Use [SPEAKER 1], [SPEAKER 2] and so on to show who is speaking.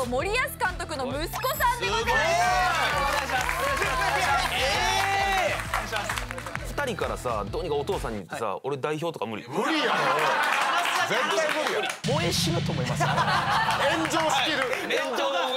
[SPEAKER 1] ト森保監督の息子さんでございます。
[SPEAKER 2] 2人からさ、どうにかお父さんに言ってさ、俺代表とか無理。
[SPEAKER 3] 無理やろ。絶対無理や。
[SPEAKER 2] 燃え死ぬと思います。
[SPEAKER 3] 炎上しきる。
[SPEAKER 2] 炎上